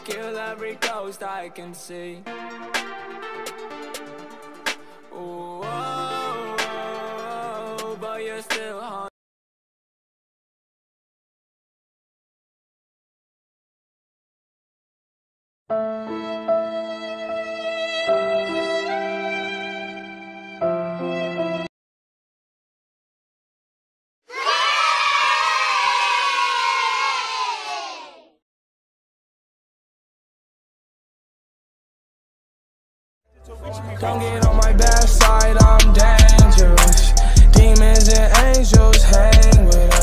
kill every ghost I can see. Ooh, oh, oh, but you're still haunted. Don't get on my bad side, I'm dangerous. Demons and angels hang with us.